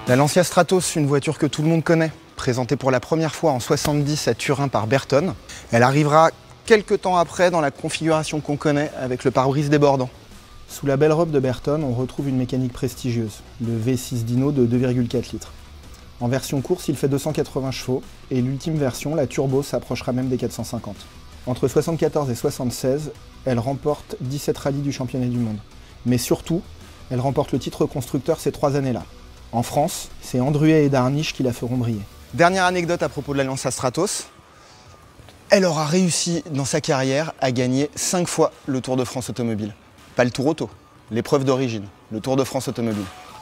La Lancia Stratos, une voiture que tout le monde connaît, présentée pour la première fois en 70 à Turin par Bertone. Elle arrivera quelques temps après dans la configuration qu'on connaît avec le pare-brise débordant. Sous la belle robe de Bertone, on retrouve une mécanique prestigieuse, le V6 Dino de 2,4 litres. En version course, il fait 280 chevaux et l'ultime version, la turbo, s'approchera même des 450. Entre 74 et 76, elle remporte 17 rallyes du championnat du monde. Mais surtout, elle remporte le titre constructeur ces 3 années-là. En France, c'est Andruet et Darniche qui la feront briller. Dernière anecdote à propos de la Lancia Stratos, elle aura réussi dans sa carrière à gagner 5 fois le Tour de France automobile. Pas le Tour auto, l'épreuve d'origine, le Tour de France automobile.